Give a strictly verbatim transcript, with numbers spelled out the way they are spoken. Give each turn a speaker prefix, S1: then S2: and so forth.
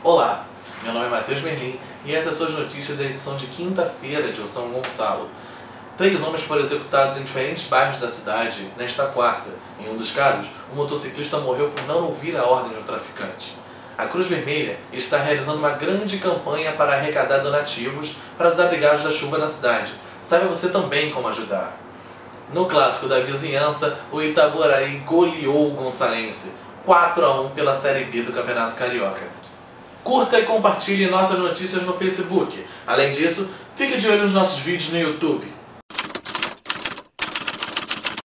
S1: Olá, meu nome é Matheus Merlin e essas são as notícias da edição de quinta-feira de O São Gonçalo. Três homens foram executados em diferentes bairros da cidade nesta quarta. Em um dos casos, um motociclista morreu por não ouvir a ordem de um traficante. A Cruz Vermelha está realizando uma grande campanha para arrecadar donativos para os abrigados da chuva na cidade. Saiba você também como ajudar. No clássico da vizinhança, o Itaboraí goleou o Gonçalense, quatro a um pela Série B do Campeonato Carioca. Curta e compartilhe nossas notícias no Facebook. Além disso, fique de olho nos nossos vídeos no YouTube.